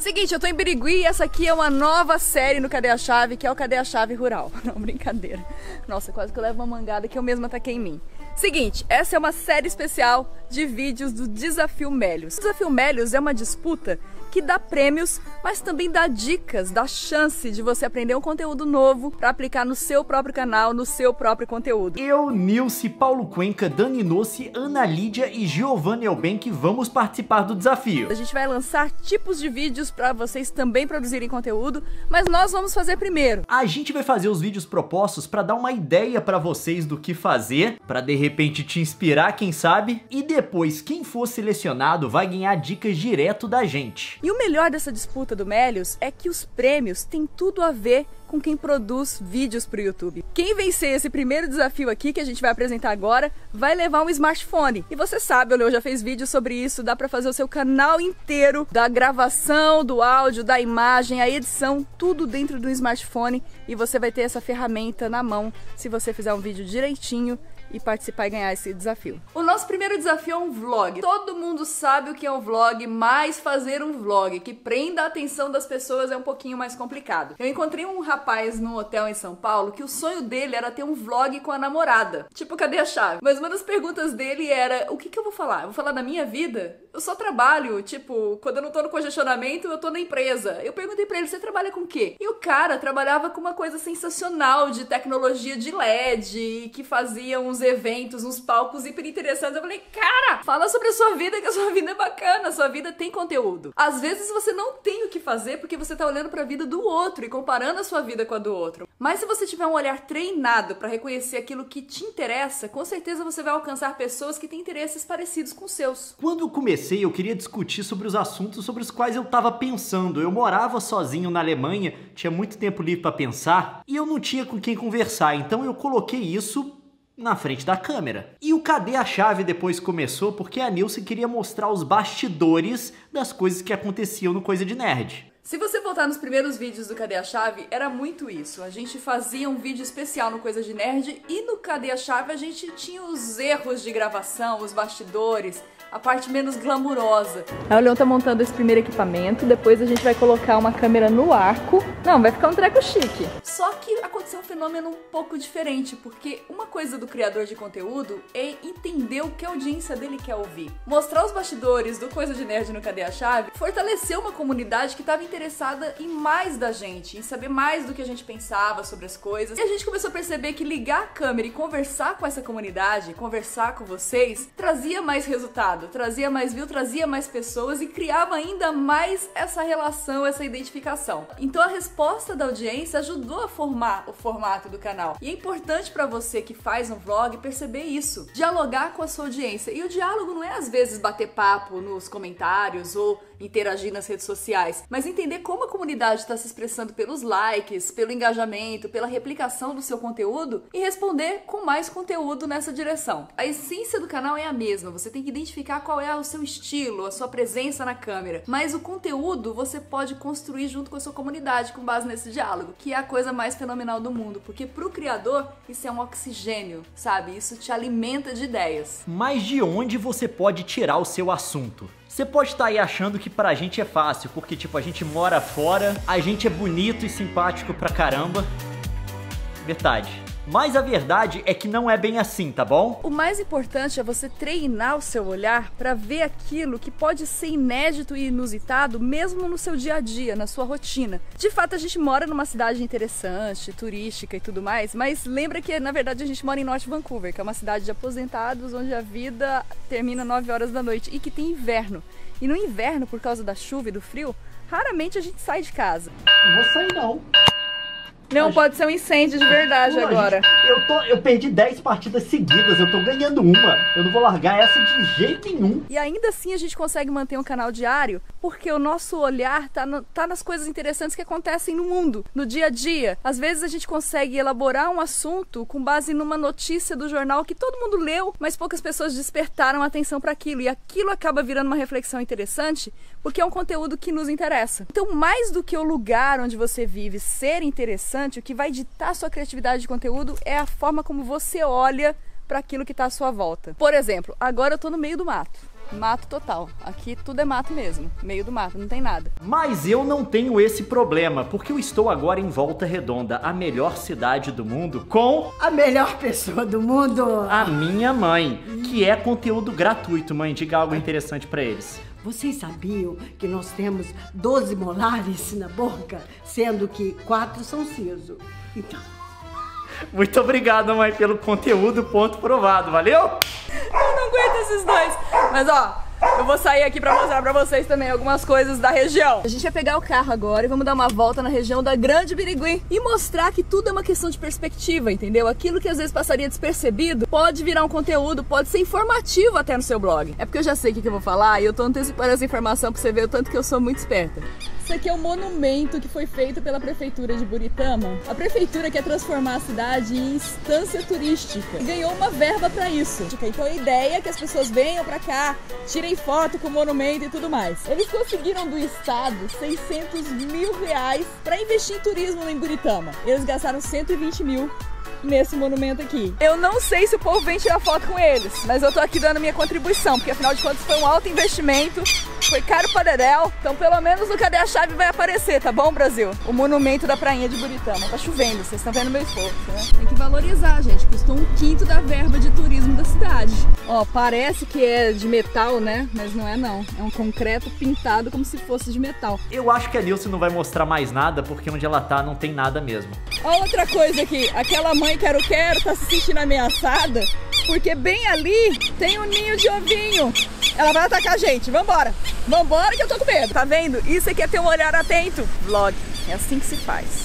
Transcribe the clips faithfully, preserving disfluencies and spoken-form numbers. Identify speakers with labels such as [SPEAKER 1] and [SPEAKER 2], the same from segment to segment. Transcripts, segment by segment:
[SPEAKER 1] Seguinte, eu tô em Birigui e essa aqui é uma nova série no Cadê a Chave, que é o Cadê a Chave Rural. Não, brincadeira. Nossa, quase que eu levo uma mangada que eu mesma taquei em mim. Seguinte, essa é uma série especial de vídeos do Desafio Melios. O Desafio Melios é uma disputa que dá prêmios, mas também dá dicas, dá chance de você aprender um conteúdo novo para aplicar no seu próprio canal, no seu próprio conteúdo.
[SPEAKER 2] Eu, Nilce, Paulo Cuenca, Dani Nossi, Ana Lídia e Giovanna Elbenck vamos participar do desafio.
[SPEAKER 1] A gente vai lançar tipos de vídeos para vocês também produzirem conteúdo, mas nós vamos fazer primeiro.
[SPEAKER 2] A gente vai fazer os vídeos propostos para dar uma ideia para vocês do que fazer, para de repente te inspirar, quem sabe, e depois quem for selecionado vai ganhar dicas direto da gente.
[SPEAKER 1] E o melhor dessa disputa do Melios é que os prêmios têm tudo a ver com quem produz vídeos pro YouTube. Quem vencer esse primeiro desafio aqui, que a gente vai apresentar agora, vai levar um smartphone. E você sabe, o Leo já fez vídeo sobre isso, dá pra fazer o seu canal inteiro, da gravação, do áudio, da imagem, a edição, tudo dentro do smartphone, e você vai ter essa ferramenta na mão se você fizer um vídeo direitinho e participar e ganhar esse desafio. O nosso primeiro desafio é um vlog. Todo mundo sabe o que é um vlog, mas fazer um vlog que prenda a atenção das pessoas é um pouquinho mais complicado. Eu encontrei um rapaz num hotel em São Paulo que o sonho dele era ter um vlog com a namorada. Tipo, cadê a chave? Mas uma das perguntas dele era, o que que eu vou falar? Eu vou falar da minha vida? Eu só trabalho, tipo, quando eu não tô no congestionamento, eu tô na empresa. Eu perguntei pra ele, você trabalha com o quê? E o cara trabalhava com uma coisa sensacional de tecnologia de L E D, que fazia uns eventos, uns palcos hiper interessantes. Eu falei, cara, fala sobre a sua vida, que a sua vida é bacana, a sua vida tem conteúdo. Às vezes você não tem o que fazer porque você tá olhando pra vida do outro e comparando a sua vida com a do outro. Mas se você tiver um olhar treinado pra reconhecer aquilo que te interessa, com certeza você vai alcançar pessoas que têm interesses parecidos com os seus.
[SPEAKER 2] Quando eu comecei, eu queria discutir sobre os assuntos sobre os quais eu tava pensando. Eu morava sozinho na Alemanha, tinha muito tempo livre pra pensar e eu não tinha com quem conversar, então eu coloquei isso na frente da câmera. E o Cadê a Chave depois começou porque a Nilce queria mostrar os bastidores das coisas que aconteciam no Coisa de Nerd.
[SPEAKER 1] Se você voltar nos primeiros vídeos do Cadê a Chave, era muito isso. A gente fazia um vídeo especial no Coisa de Nerd e no Cadê a Chave a gente tinha os erros de gravação, os bastidores, a parte menos glamurosa. Aí o Leon tá montando esse primeiro equipamento, depois a gente vai colocar uma câmera no arco. Não, vai ficar um treco chique. Só que aconteceu um fenômeno um pouco diferente, porque uma coisa do criador de conteúdo é entender o que a audiência dele quer ouvir. Mostrar os bastidores do Coisa de Nerd no Cadê a Chave fortaleceu uma comunidade que estava interessada em mais da gente, em saber mais do que a gente pensava sobre as coisas. E a gente começou a perceber que ligar a câmera e conversar com essa comunidade, conversar com vocês, trazia mais resultado, trazia mais view, trazia mais pessoas e criava ainda mais essa relação, essa identificação. Então a resposta da audiência ajudou a formar o formato do canal. E é importante para você que faz um vlog perceber isso, dialogar com a sua audiência. E o diálogo não é às vezes bater papo nos comentários ou interagir nas redes sociais, mas entender como a comunidade está se expressando pelos likes, pelo engajamento, pela replicação do seu conteúdo e responder com mais conteúdo nessa direção. A essência do canal é a mesma, você tem que identificar qual é o seu estilo, a sua presença na câmera, mas o conteúdo você pode construir junto com a sua comunidade com base nesse diálogo, que é a coisa mais fenomenal do mundo, porque pro criador isso é um oxigênio, sabe? Isso te alimenta de ideias.
[SPEAKER 2] Mas de onde você pode tirar o seu assunto? Você pode estar aí achando que pra gente é fácil, porque tipo, a gente mora fora, a gente é bonito e simpático pra caramba. Verdade. Mas a verdade é que não é bem assim, tá bom?
[SPEAKER 1] O mais importante é você treinar o seu olhar para ver aquilo que pode ser inédito e inusitado mesmo no seu dia a dia, na sua rotina. De fato, a gente mora numa cidade interessante, turística e tudo mais, mas lembra que na verdade a gente mora em North Vancouver, que é uma cidade de aposentados onde a vida termina nove horas da noite e que tem inverno. E no inverno, por causa da chuva e do frio, raramente a gente sai de casa.
[SPEAKER 2] Não vou sair não.
[SPEAKER 1] Não, pode ser um incêndio de verdade
[SPEAKER 2] Pô,
[SPEAKER 1] agora.
[SPEAKER 2] Gente, eu, tô, eu perdi dez partidas seguidas, eu tô ganhando uma. Eu não vou largar essa de jeito nenhum.
[SPEAKER 1] E ainda assim a gente consegue manter um canal diário porque o nosso olhar tá, no, tá nas coisas interessantes que acontecem no mundo, no dia a dia. Às vezes a gente consegue elaborar um assunto com base numa notícia do jornal que todo mundo leu, mas poucas pessoas despertaram a atenção para aquilo. E aquilo acaba virando uma reflexão interessante porque é um conteúdo que nos interessa. Então, mais do que o lugar onde você vive ser interessante, o que vai ditar sua criatividade de conteúdo é a forma como você olha para aquilo que está à sua volta. Por exemplo, agora eu tô no meio do mato. Mato total. Aqui tudo é mato mesmo. Meio do mato, não tem nada.
[SPEAKER 2] Mas eu não tenho esse problema, porque eu estou agora em Volta Redonda, a melhor cidade do mundo, com
[SPEAKER 3] a melhor pessoa do mundo,
[SPEAKER 2] a minha mãe, que é conteúdo gratuito. Mãe, diga algo interessante pra eles.
[SPEAKER 3] Vocês sabiam que nós temos doze molares na boca, sendo que quatro são siso? Então...
[SPEAKER 2] Muito obrigado, mãe, pelo conteúdo, ponto provado, valeu?
[SPEAKER 1] Eu não aguento esses dois. Mas ó, eu vou sair aqui pra mostrar pra vocês também algumas coisas da região. A gente vai pegar o carro agora e vamos dar uma volta na região da Grande Birigui e mostrar que tudo é uma questão de perspectiva, entendeu? Aquilo que às vezes passaria despercebido pode virar um conteúdo, pode ser informativo até no seu blog. É porque eu já sei o que eu vou falar e eu tô antecipando essa informação pra você ver o tanto que eu sou muito esperta. Isso aqui é um monumento que foi feito pela prefeitura de Buritama. A prefeitura quer transformar a cidade em instância turística e ganhou uma verba para isso. Então a ideia é que as pessoas venham para cá, tirem foto com o monumento e tudo mais. Eles conseguiram do estado seiscentos mil reais para investir em turismo em Buritama. Eles gastaram cento e vinte mil nesse monumento aqui. Eu não sei se o povo vem tirar foto com eles, mas eu tô aqui dando minha contribuição, porque afinal de contas foi um alto investimento, foi caro pra dedéu, então pelo menos no Cadê a Chave vai aparecer, tá bom, Brasil? O monumento da prainha de Buritama. Tá chovendo, vocês estão vendo meu esforço, né? Tem que valorizar, gente, custou um quinto da verba de turismo da cidade. Ó, parece que é de metal, né? Mas não é não, é um concreto pintado como se fosse de metal.
[SPEAKER 2] Eu acho que a Nilce não vai mostrar mais nada, porque onde ela tá não tem nada mesmo.
[SPEAKER 1] Ó, outra coisa aqui, aquela mãe quero-quero tá se sentindo ameaçada, porque bem ali tem um ninho de ovinho. Ela vai atacar a gente, vambora. Vambora que eu tô com medo. Tá vendo? Isso aqui é ter um olhar atento. Vlog, é assim que se faz.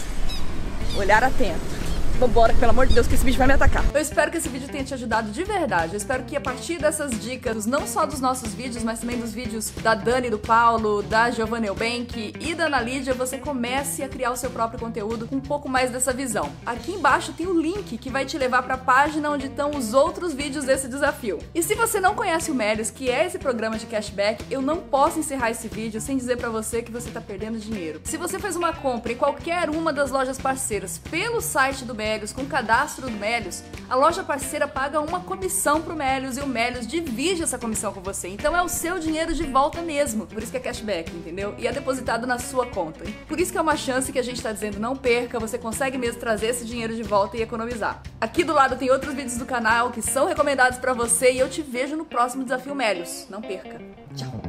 [SPEAKER 1] Olhar atento. Vambora, pelo amor de Deus, que esse vídeo vai me atacar. Eu espero que esse vídeo tenha te ajudado de verdade. Eu espero que a partir dessas dicas, não só dos nossos vídeos, mas também dos vídeos da Dani, do Paulo, da Giovanna Eubank e da Ana Lídia, você comece a criar o seu próprio conteúdo com um pouco mais dessa visão. Aqui embaixo tem o link que vai te levar para a página onde estão os outros vídeos desse desafio. E se você não conhece o Melios, que é esse programa de cashback, eu não posso encerrar esse vídeo sem dizer para você que você tá perdendo dinheiro. Se você faz uma compra em qualquer uma das lojas parceiras pelo site do Melios, com o cadastro do Melios, a loja parceira paga uma comissão pro Melios e o Melios divide essa comissão com você. Então é o seu dinheiro de volta mesmo. Por isso que é cashback, entendeu? E é depositado na sua conta. Por isso que é uma chance que a gente tá dizendo não perca, você consegue mesmo trazer esse dinheiro de volta e economizar. Aqui do lado tem outros vídeos do canal que são recomendados pra você e eu te vejo no próximo Desafio Melios. Não perca. Tchau!